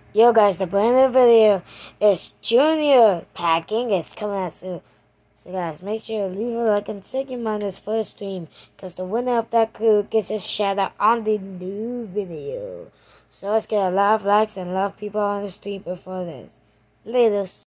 Yo guys, the brand new video is Junior Packing. It's coming out soon. So guys, make sure to leave a like and take your mind this first stream, because the winner of that clue gets a shout out on the new video. So let's get a lot of likes and a lot of people on the stream before this. Laters.